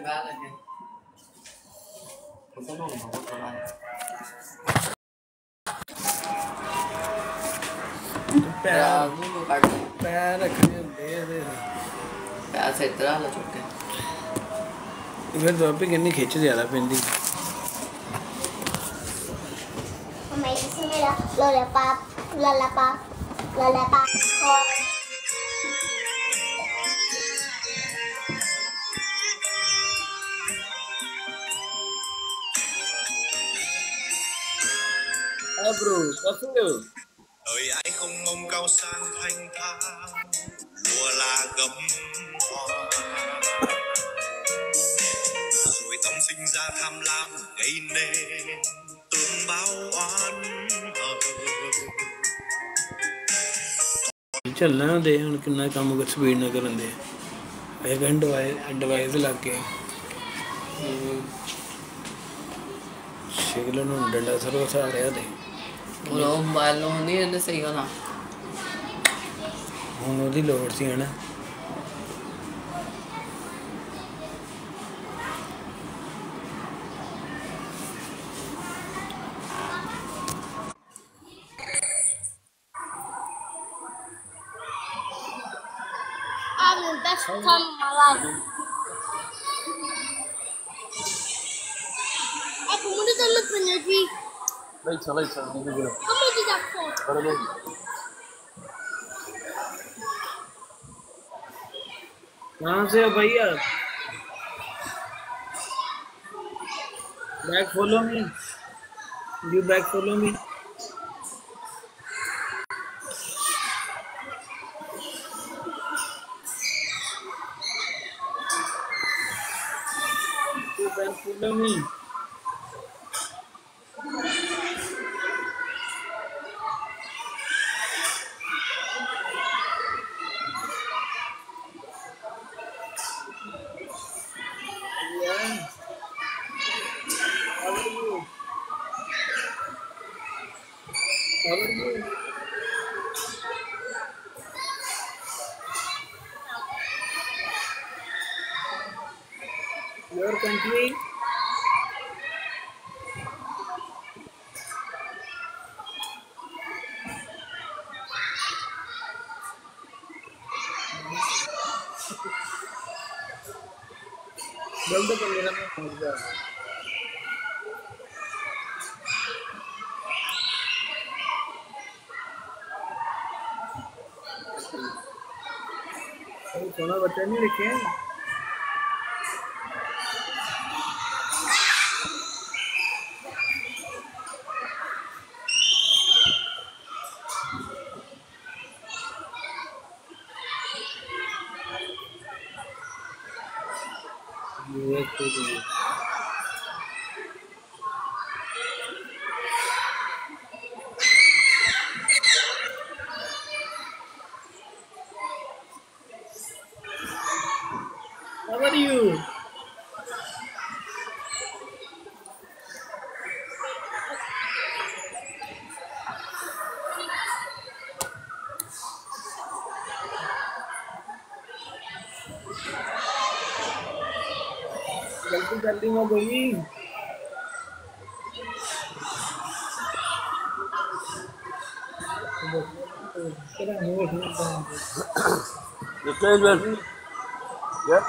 गा लगे तो सुनो ना वो थोड़ा पैर रखने दे पैर से इतना ला चुके फिर तो पे कितनी खिंच ज्यादा पिंदी मैं इसमें मेरा lollipop bro có sự đời ai không mong cao sang thanh thang lúa là gấm hoa rồi tâm sinh ra tham lam gây nên tương báo oán hờn ਚੱਲਣਾ ਦੇ ਹੁਣ ਕਿੰਨਾ ਕੰਮ ਸਪੀਡ ਨਾਲ ਕਰਨ ਦੇ ਇਹ ਐਡਵਾਈਸ ਲੱਗ ਕੇ ਸ਼ਿਕਲ ਨੂੰ ਡੰਡਾ ਸਰਵ ਸਾਰਿਆ ਦੇ ਉਹ ਮੋਬਾਈਲ ਨੂੰ ਨਹੀਂ ਇਹਨੇ ਸਹੀ ਹੋਣਾ ਹੁਣ ਉਹਦੀ ਲੋੜ ਸੀ ਹਨਾ I'm the best time of my life. Aku mau ditolak penyaji. Baik, ini dulu. Kamu tidak kok. Barabar. कहाँ से हो भैया? Back follow me. You back follow me. You back follow me. Your country? जल्द कर मेरा मैं पहुंच गया सोना बच्चा नहीं लिखे How are you? जल्दी में गई Yeah.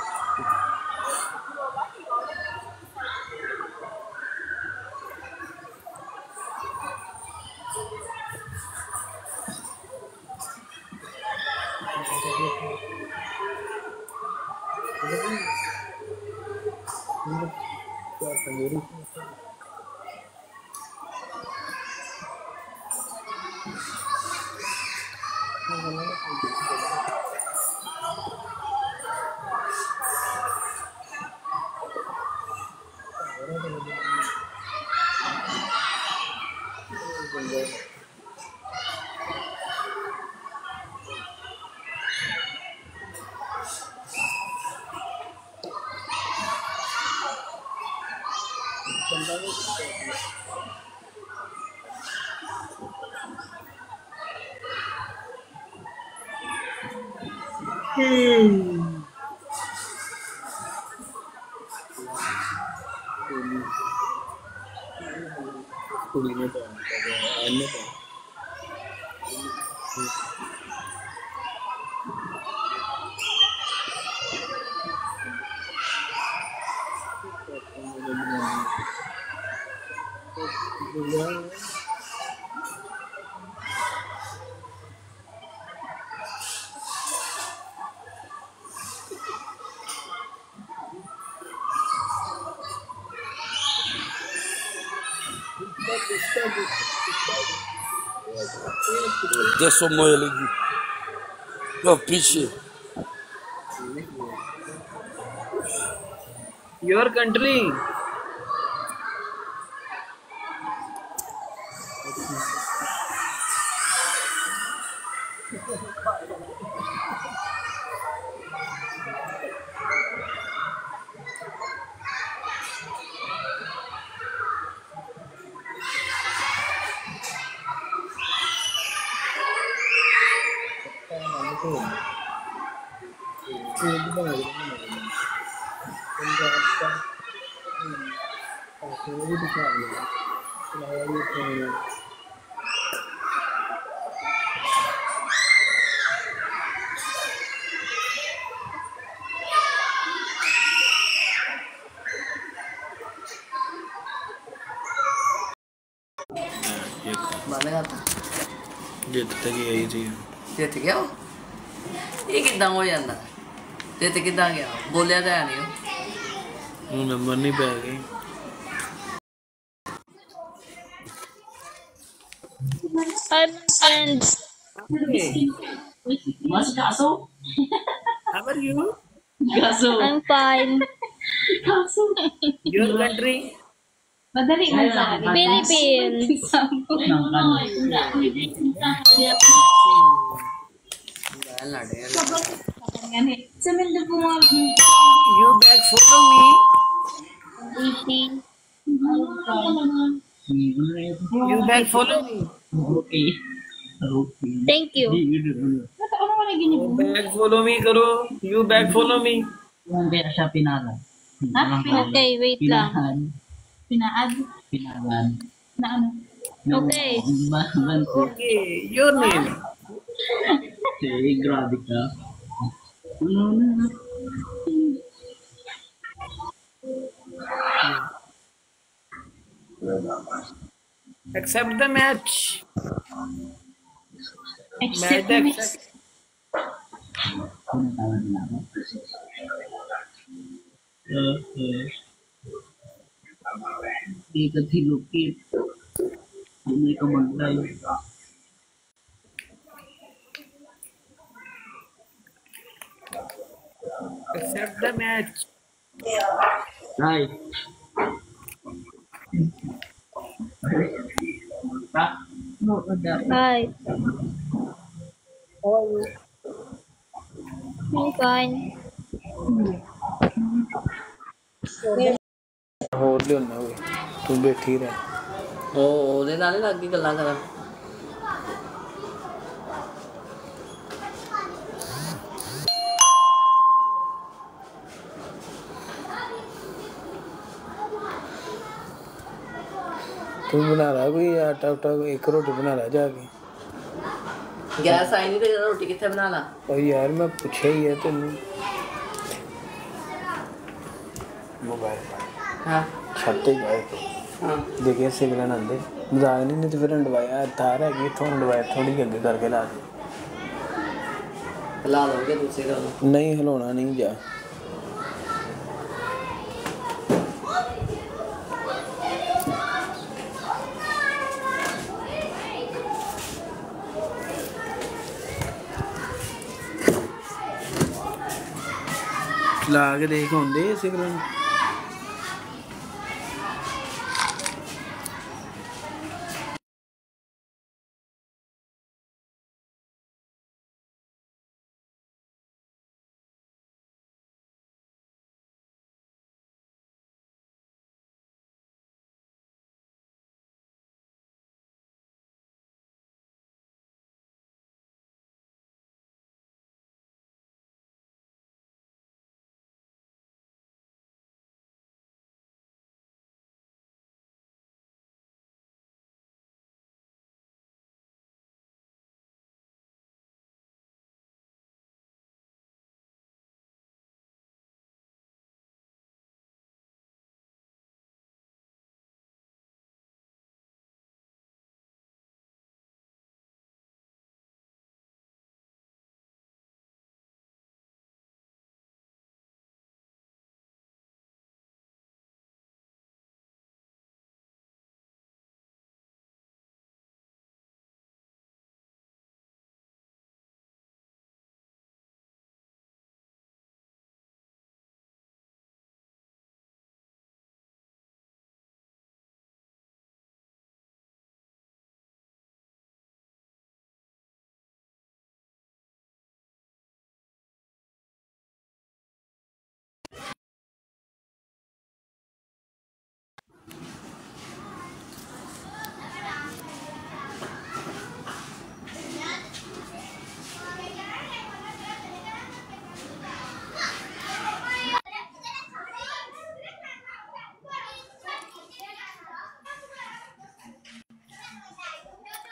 कुड़ी ने पाया अन्य पाया Adesso muoio lì. No, pisci. Your country ਬੰਦ ਕਰਤਾ ਜਿੱਤ ਤੱਕ ਹੀ ਆਈ ਸੀ ਜਿੱਤ ਗਿਆ ਉਹ? ਇਹ ਕਿੱਦਾਂ ਹੋ ਜਾਂਦਾ? ਜਿੱਤ ਕਿੱਦਾਂ ਗਿਆ? ਬੋਲਿਆ ਤਾਂ ਹੈ ਨਹੀਂ ਉਹ। ਉਹ ਨੰਬਰ ਨਹੀਂ ਪੈ ਗਏ Hi, my friends. Mas kaso? How are you? Kaso. I'm fine. Kaso. Your country? Madali na sabi. Philippines. ਬਹਿਣ ਲੱਗ ਗਿਆ Sa Mendo po nga. You back follow me? Eating. You back follow me? Okay. Okay. Thank you. Ano mo na gini? Back follow me karo. You back follow me? Yung pera siya pinala. Okay, wait lang. Pinaad? Pinagan. Na ano? Okay. Okay. Your name? Okay, grabe ka. Accept the match. Except Match me. accept. Di ka tilukit. Hindi ka mag-live. Accept the match. Hi. No, Hi. I'm fine. ਹੋਰ ਲਿਆਉਣਾ ਹੋਵੇ ਤੂੰ ਬੈਠੀ ਰਹਿ ਉਹ ਉਹਦੇ ਨਾਲ ਹੀ ਲੱਗ ਗਈ ਗੱਲਾਂ ਕਰਨ। ਤੂੰ ਬਣਾ ਲਾ ਕੋਈ ਆਟਾ ਉਟਾ ਇੱਕ ਰੋਟੀ ਬਣਾ ਲਾ ਜਾ ਕੇ ਗੈਸ ਆਈ ਨਹੀਂ ਤੇ ਰੋਟੀ ਕਿੱਥੇ ਬਣਾ ਲਾ? ਉਹ ਯਾਰ ਮੈਂ ਪੁੱਛਿਆ ਹੀ ਹੈ ਤੈਨੂੰ ਮੋਬਾਈਲ ਹਾਂ ਛੱਤ ਤੇ ਗਏ ਹਾਂ ਦੇਖਿਆ ਸਿਗਨਲ ਆਉਂਦੇ ਮਜ਼ਾਕ ਨਹੀਂ ਤੇ ਫਿਰ ਹੰਡਵਾਇਆ ਤਾਰ ਹੈਗੀ ਇੱਥੋਂ ਹੰਡਵਾਇਆ ਥੋੜੀ ਅੱਗੇ ਕਰਕੇ ਲਾ ਦੇ ਲਾ ਲਓਗੇ ਦੂਸਰੇ ਦਾ ਨਹੀਂ ਹਿਲਾਉਣਾ ਨਹੀਂ ਜਾ ਲਾ ਕੇ ਦੇਖ ਹੁੰਦੇ signal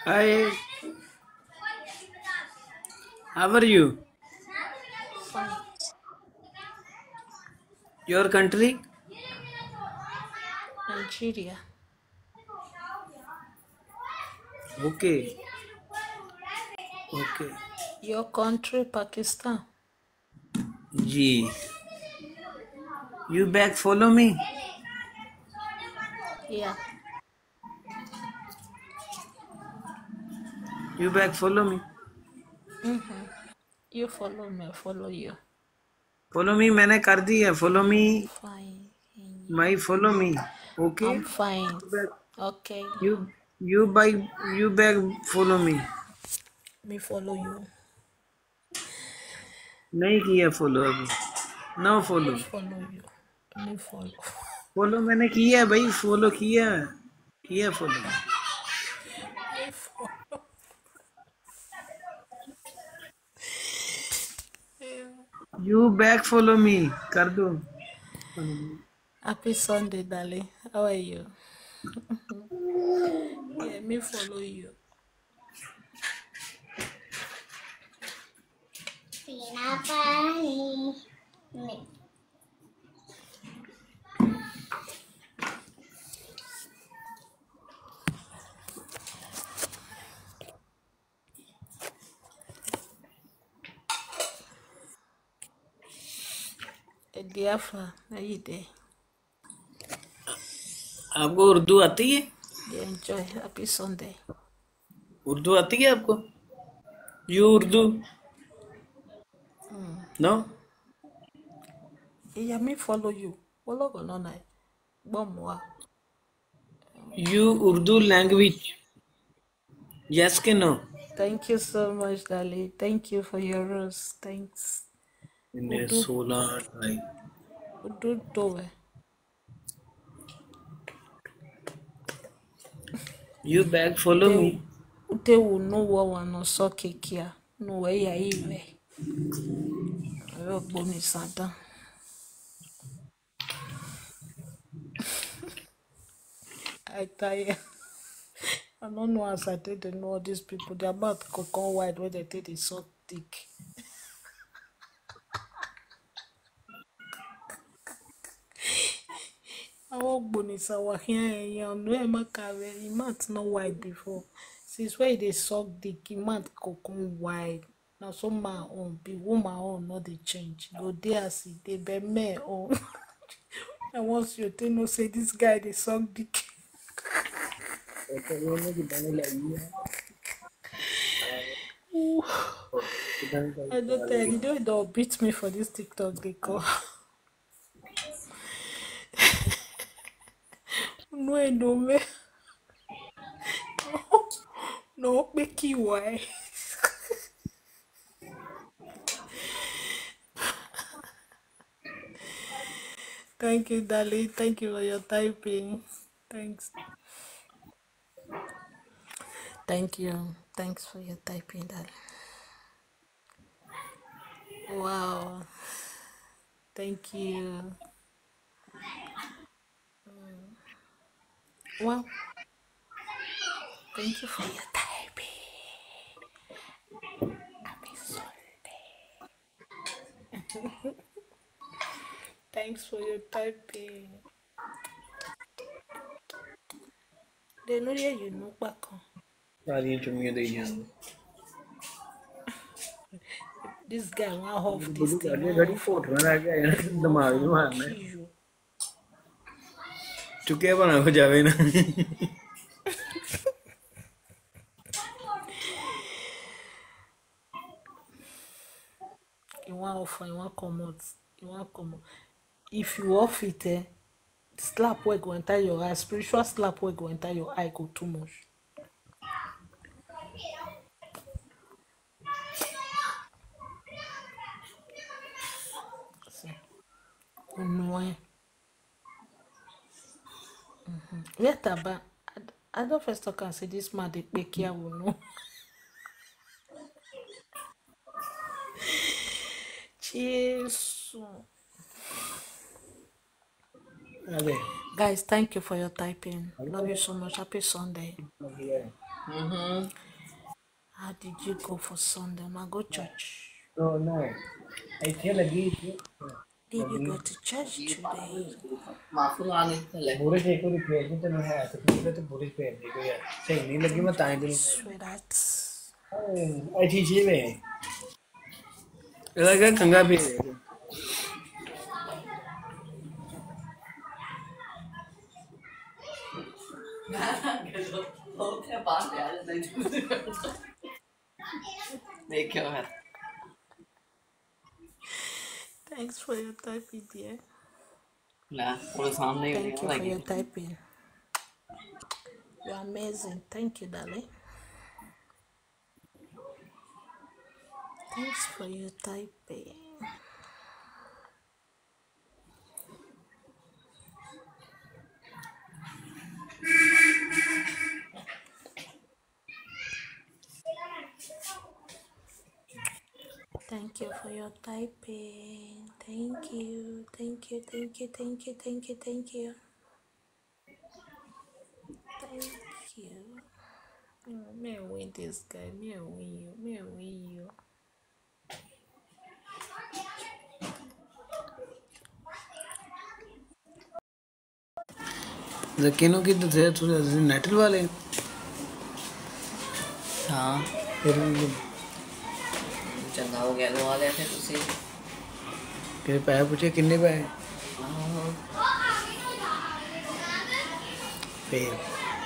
Hi, how are you? Fine. Your country? Nigeria. Okay, okay. Your country, Pakistan. Gee, you back follow me? Yeah. You back follow me? Mm-hmm. You follow me, I follow you. Follow me मैंने कर दी है. Follow me, Fine. my follow me. Okay? I'm fine. Back. Okay. You by you back follow me. Me follow you. नहीं किया follow अभी. No Me follow. follow you. Me follow. Follow मैंने किया है भाई. Follow किया है. किया follow. Me follow. You back follow me. कर दो. Happy Sunday, darling. How are you? Yeah, me follow you. Diafa, how you there? आपको उर्दू आती है? They enjoy. Happy Sunday. Urdu आती है आपको? You Urdu? No? Yeah, me follow you. Follow go no night. Bomwa. You Urdu language? Yes के no? Thank you so much, darling. Thank you for your rose. Thanks. इन्हें Udu, 16 भाई. udu doe. You back follow me. Ute will know what one no so kekia. No way ya iwe. Ayo boni santa. I tire. I don't know as I did know all these people. They're about cocon wide where they take it so thick. I walk bonisa wa here you know makave he might not wide before. Since where they suck dick, he might cocon wide. Now some my own be woman own not the change. Go there see they be me own. And once you tell no say this guy they suck dick. I don't tell you they'll beat me for this TikTok they call. No me. No make you why. Thank you, darling. Thank you for your typing. Thanks. Thank you. Thanks for your typing, darling. Wow. Thank you. Well, thank you for your typing. Happy Sunday. Thanks for your typing. They know that you know back on. सारी चुम्मियां दे जाएंगे. This guy want off this बुद्धू thing. करने घड़ी फोट में रह गया यार. दिमाग में मारना. You. चुके बना हो जावे ना. You want off and you want come out. You want come out. If you off it, slap where go enter your eye. Spiritual slap where go enter your eye go too much. See. Annoying. Where taba? I don't first talk and say this man they pay care will know. Cheers. अरे. Guys, thank you for your typing. Love you so much. Happy Sunday. How did you go for Sunday? Ma go church. Oh no. ਇੱਥੇ ਲੱਗੀ ਸੀ Did you go to church today? ਮਾਫੂ ਲਾਣੀ ਥੱਲੇ ਬੁਰੇ ਜੇ ਕੋਈ ਫੇਰ ਨਹੀਂ ਤੈਨੂੰ ਹੈ ਤਕਲੀਫ ਤੇ ਬੁਰੇ ਫੇਰ ਦੀ ਕੋਈ ਹੈ ਸਹੀ ਨਹੀਂ ਲੱਗੀ ਮੈਂ ਤਾਂ ਹੀ ਤੈਨੂੰ Sweetheart. ਐਠੀ ਜੀਵੇ ਇਹਦਾ ਕਿ ਕੰਗਾ ਵੀ ਉੱਥੇ ਬਾਹਰ ਪਿਆ ਨਹੀਂ ਦੇਖਿਓ ਹੈ Thanks for your typing, dear. ਨਾ ਉਹਦੇ ਸਾਹਮਣੇ ਹੀ Thank you for your typing. You're amazing. Thank you, darling. Thanks for your typing. Thank you for your typing. Thank you. Thank you. Thank you. Thank you. Thank you. Thank you. Thank you. Oh, may I win this guy. May I win you. May I win you. Zaki ਨੂੰ ਕੀ ਦੱਸਿਆ ਤੁਸੀਂ net ਵਾਲੇ ਹਾਂ ਫਿਰ ਚੰਗਾ ਹੋ ਗਿਆ ਲਵਾ ਲਿਆ ਫਿਰ ਤੁਸੀਂ ਕਿ ਪੈਸੇ ਪੁੱਛੇ ਕਿੰਨੇ ਪੈਸੇ ਆਹੋ ਫਿਰ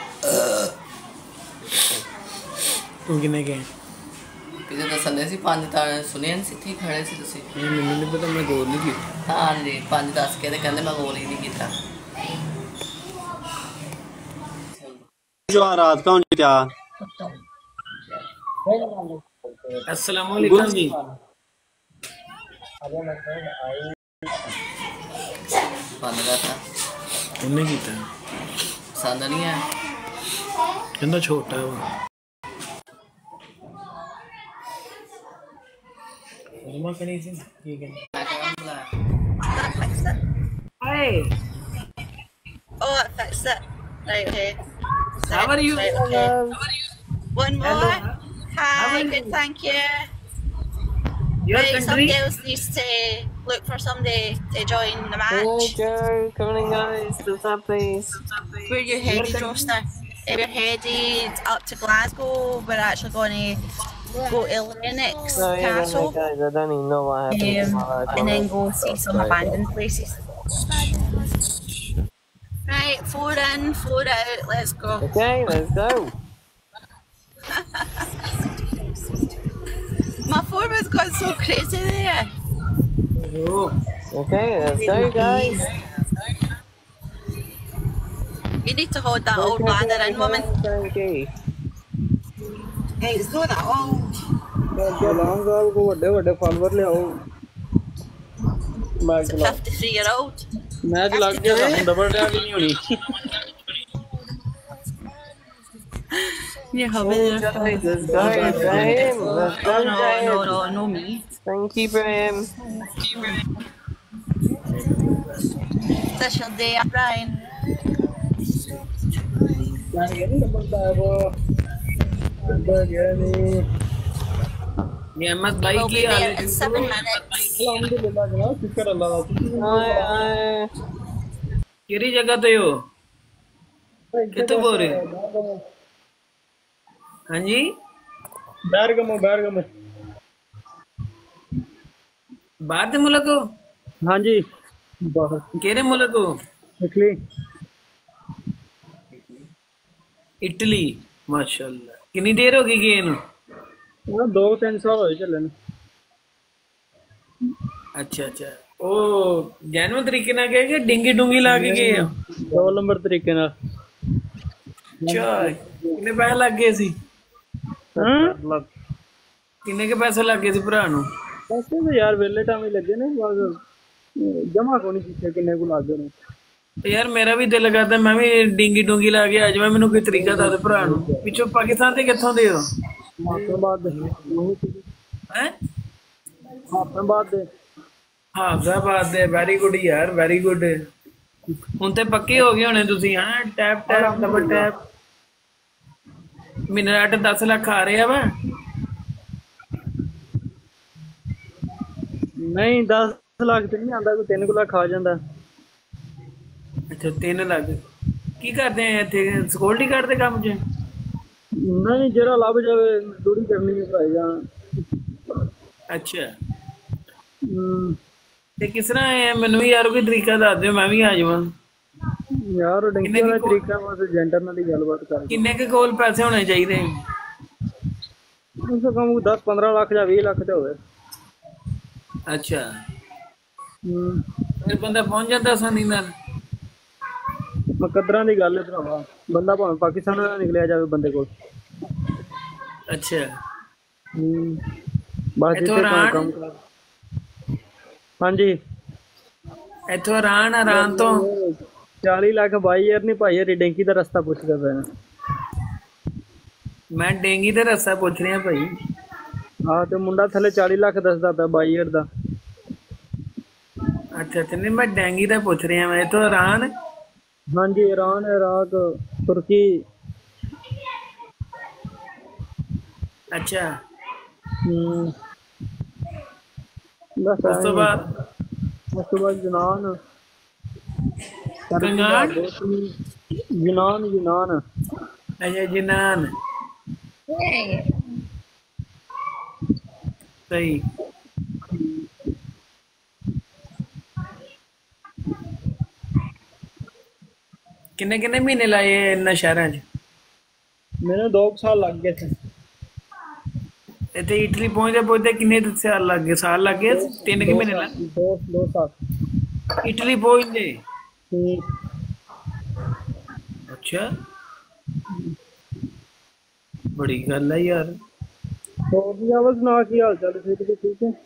ਤੂੰ ਕਿੰਨੇ ਗਏ ਕਿਤੇ ਦੱਸਣੇ ਸੀ 5 ਤਾਂ ਸੁਣਿਆ ਨਹੀਂ ਸੀ ਇੱਥੇ ਹੀ ਖੜੇ ਸੀ ਤੁਸੀਂ ਨਹੀਂ ਮੈਨੂੰ ਨਹੀਂ ਪਤਾ ਮੈਂ ਗੌਰ ਨਹੀਂ ਕੀਤੀ ਹਾਂ ਜੀ 5 ਦੱਸ ਕੇ ਤੇ ਕਹਿੰਦੇ ਮੈਂ ਗੋਲ ਹੀ ਨਹੀਂ ਕੀਤਾ जवाहरात का क्या अस्सलाम वालेकुम जी ਬੰਦ ਕਰਤਾ ਉਹਨੇ ਕੀਤਾ ਪਸੰਦ ਨਹੀਂ ਆ ਕਹਿੰਦਾ ਛੋਟਾ ਵਾ ਉਹਨੂੰ ਕਰੀ ਸੀ ਕੀ ਕਹਿੰਦਾ ਮੈਂ ਕਹਿੰਦਾ ਹਾਏ Oh, I fixed it. Right here. How are you? Right, okay. One more. Hello. Hi, are good, you? thank you. Your Right, country? somebody else needs to look for somebody to join the match. Joe, come on guys, to that please. Where you headed, Joster? We're headed up to Glasgow. We're actually going to go to Lennox No, yeah, Castle guys, I don't even know what happened. and then go see some abandoned places. Right, 4 in, 4 out, let's go. Okay, let's go. My form has gone so crazy there. Okay, let's go, guys. You need to hold that old ladder in, woman. Thank you. Hey, it's not that old. ਲੌਂਗ ਕੋ ਵੱਡੇ ਵੱਡੇ follower ਲਿਆਓ ਮੈਂ It's a 53-year-old. Match ਲੱਗ ਗਿਆ ਤਾਂ double tap ਹੀ ਨਹੀਂ ਹੋਣੀ Yeah, how many? Guys, let's go, Ibrahim. Let's go, Oh, Ibrahim. no, me. Thank you, Ibrahim. That's your day, Brian. Niamat Bhai We'll Ki be hall there ਹੈ in 7 minutes. ਕਿਹੜੀ ਜਗ੍ਹਾ ਤੇ ਹੋ ਕਿੱਥੋਂ ਬੋਲ ਰਹੇ ਹੋ ਹਾਂਜੀ ਬੈਰਗਮੋ ਬਾਹਰ ਦੇ ਮੁਲਕ ਹੋ ਹਾਂਜੀ ਕਿਹੜੇ ਮੁਲਕ ਹੋ ਇਟਲੀ ਇਟਲੀ ਮਾਸ਼ਾਅੱਲਾ ਕਿੰਨੀ ਦੇਰ ਹੋ ਗਈ ਗਏ ਨੂੰ 2-3 ਸਾਲ ਹੋਏ ਚੱਲੇ ਨੇ ਅੱਛਾ ਅੱਛਾ ਉਹ ਜੈਨੂਅਲ ਤਰੀਕੇ ਨਾਲ ਗਏ ਕਿ ਡਿੰਗੀ ਡੂੰਗੀ ਲਾ ਕੇ ਗਏ ਆ 2 ਨੰਬਰ ਤਰੀਕੇ ਨਾਲ ਅੱਛਾ ਕਿੰਨੇ ਪੈਸੇ ਲੱਗ ਗਏ ਸੀ ਹਾਂ ਕਿੰਨੇ ਕੇ ਪੈਸੇ ਲੱਗ ਗਏ ਸੀ ਭਰਾ ਨੂੰ ਪੈਸੇ ਤਾਂ ਯਾਰ ਵੇਲੇ ਟਾਈਮ ਹੀ ਲੱਗੇ ਨੇ ਬਸ ਜਮਾ ਕੋ ਨਹੀਂ ਕੀਤੇ ਕਿੰਨੇ ਕੋ ਲੱਗ ਗਏ ਨੇ ਤੇ ਯਾਰ ਮੇਰਾ ਵੀ ਦਿਲ ਕਰਦਾ ਮੈਂ ਵੀ ਡਿੰਗੀ ਡੂੰਗੀ ਲਾ ਕੇ ਆ ਜਾਵਾਂ ਮੈਨੂੰ ਕੋਈ ਤਰੀਕਾ ਦੱਸ ਭਰਾ ਨੂੰ ਪਿੱਛੋਂ ਪਾਕਿਸਤਾਨ ਤੇ ਕਿੱਥੋਂ ਦੇ ਹੋ ਹਾਫਾਬਾਦ ਦੇ ਹੈ ਹਾਫਾਬਾਦ ਦੇ ਹਾਫਜ਼ਾਬਾਦ ਦੇ ਵੈਰੀ ਗੁੱਡ ਯਾਰ ਵੈਰੀ ਗੁੱਡ ਹੁਣ ਤੇ ਪੱਕੇ ਹੋ ਗਏ ਹੋਣੇ ਤੁਸੀਂ ਹਾਂ ਟੈਪ ਟੈਪ ਡਬਲ ਟੈਪ ਮਹੀਨੇ ਦਾ 8-10 ਲੱਖ ਆ ਰਿਹਾ ਵਾ? ਨਹੀਂ 10 ਲੱਖ ਤੇ ਨਹੀਂ ਆਉਂਦਾ, ਕੋਈ 3 ਲੱਖ ਆ ਜਾਂਦਾ। ਅੱਛਾ 3 ਲੱਖ। ਕੀ ਕਰਦੇ ਆ ਇੱਥੇ, ਸਿਕਿਉਰਿਟੀ ਗਾਰਡ ਦੇ ਕੰਮ 'ਚ? ਨਹੀਂ, ਜਿਹੜਾ ਲੱਭ ਜਾਵੇ ਮਜ਼ਦੂਰੀ ਕਰਨੀ ਹੈ ਭਾਈ ਜਾਨ। ਅੱਛਾ ਤੇ ਕਿਸ ਤਰ੍ਹਾਂ ਹੈ, ਮੈਨੂੰ ਵੀ ਯਾਰ ਕੋਈ ਤਰੀਕਾ ਦੱਸ ਦਿਓ, ਮੈਂ ਵੀ ਆ ਜਾਵਾਂ। ਯਾਰ ਡੰਕੀ ਵਾਲਾ ਤਰੀਕਾ ਬਸ ਏਜੰਟਾਂ ਨਾਲ ਹੀ ਗੱਲਬਾਤ ਕਰ। ਕਿੰਨੇ ਕੁ ਕੋਲ ਪੈਸੇ ਹੋਣੇ ਚਾਹੀਦੇ? ਉਸ ਕੰਮ 10-15 ਲੱਖ ਜਾਂ 20 ਲੱਖ ਤੇ ਹੋਵੇ। ਅੱਛਾ ਫਿਰ ਬੰਦਾ ਪਹੁੰਚ ਜਾਂਦਾ ਆਸਾਨੀ ਨਾਲ? ਮੁਕੱਦਰਾਂ ਦੀ ਗੱਲ ਹੈ ਭਰਾਵਾ, ਬੰਦਾ ਭਾਵੇਂ ਪਾਕਿਸਤਾਨ ਦਾ ਨਿਕਲਿਆ ਜਾਵੇ ਬੰਦੇ ਕੋਲ। ਅੱਛਾ ਬਸ ਜਿੱਥੇ ਕੰਮ ਕਰ। ਹਾਂਜੀ ਇੱਥੋਂ ਆਰਾਨ ਤੋਂ 40 ਲੱਖ 22,000 ਨਹੀਂ ਭਾਈ, ਯਾਰ ਡੈਂਕੀ ਦਾ ਰਸਤਾ ਪੁੱਛਦਾ ਪਿਆ। ਮੈਂ ਡੇਂਗੀ ਦਾ ਰਸਤਾ ਪੁੱਛ ਰਿਹਾ ਭਾਈ। ਹਾਂ ਤੇ ਮੁੰਡਾ ਥੱਲੇ 40 ਲੱਖ ਦੱਸਦਾ ਪਿਆ 22,000 ਦਾ। ਅੱਛਾ ਤੇ ਨਹੀਂ, ਮੈਂ ਡੈਂਗੀ ਦਾ ਪੁੱਛ ਰਿਹਾ। ਮੈਂ ਇੱਥੋਂ ਆਰਾਨ? ਹਾਂਜੀ ਈਰਾਨ, ਇਰਾਕ, ਤੁਰਕੀ। ਅੱਛਾ ਬਸ ਉਸ ਤੋਂ ਬਾਅਦ ਯੂਨਾਨ। ਯੂਨਾਨ। ਅੱਛਾ ਜਿਨਾਨ। ਸਹੀ। ਕਿੰਨੇ ਮਹੀਨੇ ਲਾਏ ਇਹਨਾਂ ਸ਼ਹਿਰਾਂ 'ਚ? ਮੈਨੂੰ 2 ਸਾਲ ਲੱਗ ਗਏ ਸੀ। ਇੱਥੇ ਇਟਲੀ ਪਹੁੰਚਦੇ ਕਿੰਨੇ ਸਾਲ ਲੱਗ ਗਏ? 3 ਕੁ ਮਹੀਨੇ ਲੱਗ? 2 ਸਾਲ ਇਟਲੀ ਪਹੁੰਚਦੇ? ਅੱਛਾ ਬੜੀ ਗੱਲ ਹੈ ਯਾਰ। ਹੋਰ ਜਾਵਲ ਸੁਣਾ, ਕੀ ਹਾਲ ਚਾਲ? ਠੀਕ ਹੈ।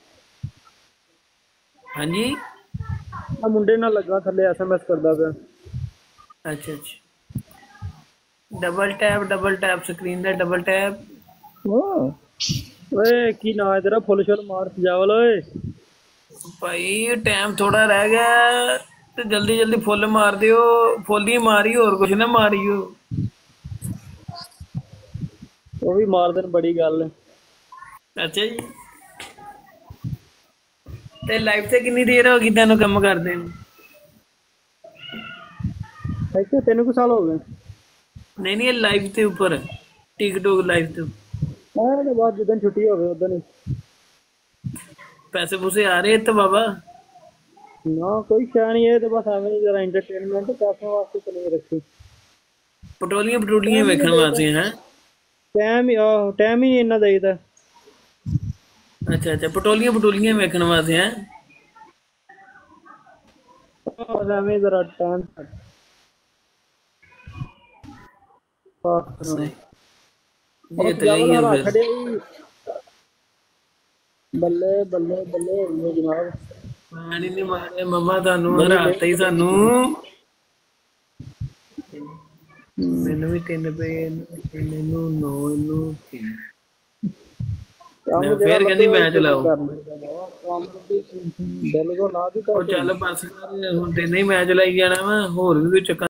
ਹਾਂਜੀ ਆ ਮੁੰਡੇ ਨਾਲ ਲੱਗਾ ਥੱਲੇ SMS ਕਰਦਾ ਪਿਆ। ਅੱਛਾ ਡਬਲ ਟੈਪ ਸਕਰੀਨ ਦਾ ਡਬਲ ਟੈਪ। ਓਏ ਕੀ ਨਾਂ ਹੈ ਤੇਰਾ? ਫੁੱਲ ਸ਼ੁੱਲ ਮਾਰ ਜਾਵਲ ਓਏ। ਭਾਈ ਟਾਈਮ ਥੋੜਾ ਰਹਿ ਗਿਆ ਤੇ ਜਲਦੀ ਫੁੱਲ ਮਾਰ ਦਿਓ। ਫੁੱਲ ਹੀ ਮਾਰੀ, ਹੋਰ ਕੁਛ ਨਾ ਮਾਰੀਓ। ਉਹ ਵੀ ਮਾਰ ਦੇਣ, ਬੜੀ ਗੱਲ ਹੈ। ਅੱਛਾ ਜੀ ਤੇ ਲਾਈਫ ਤੇ ਕਿੰਨੀ ਦੇਰ ਹੋ ਗਈ ਤੈਨੂੰ ਕੰਮ ਕਰਦੇ ਨੂੰ? ਇੱਥੇ 3 ਸਾਲ ਹੋ ਗਏ। ਨਹੀਂ ਇਹ ਲਾਈਫ ਦੇ ਉੱਪਰ, ਟਿਕਟੋਕ ਲਾਈਫ ਤੇ। ਉਹਦੇ ਬਾਅਦ ਜਿੱਦਣ ਛੁੱਟੀ ਹੋਵੇ ਉਦੋਂ ਹੀ। ਪੈਸੇ ਪੂਸੇ ਆ ਰਹੇ ਤਾਂ ਬਾਬਾ? ਨਾ ਕੋਈ ਸ਼ੈ ਨਹੀਂ, ਇਹ ਤੇ ਬਸ ਐਵੇਂ ਜਰਾ ਐਂਟਰਟੇਨਮੈਂਟ ਪੈਸੇ ਵਾਸਤੇ ਚਲੇ ਰੱਖੀ। ਪਟੋਲੀਆਂ ਵੇਖਣ ਵਾਸਤੇ ਹੈ? ਟਾਈਮ ਹੀ ਇੰਨਾ ਦੇਈਦਾ। ਅੱਛਾ ਪਟੋਲੀਆਂ ਵੇਖਣ ਵਾਸਤੇ ਹੈ? ਐਵੇਂ ਜਰਾ ਟਾਈਮ ਬੱਲੇ ਜਨਾਬ। ਪਾਣੀ ਨੀ ਮਾਰਿਆ ਮੰਮਾ ਤੁਹਾਨੂੰ, ਹਰਾਤਾ ਹੀ ਸਾਨੂੰ। ਮੈਨੂੰ ਵੀ 3 ਪਏ, ਮੈਨੂੰ 9 ਨੂੰ 3। ਫਿਰ ਕਹਿੰਦੀ ਮੈਂ ਚਲਾਓ। ਉਹ ਚੱਲ ਬਸ ਕਰ, ਹੁਣ 3 ਹੀ ਮੈਂ ਚਲਾਈ ਜਾਣਾ ਵਾ, ਹੋਰ ਵੀ ਕੋਈ ਚੱਕਰ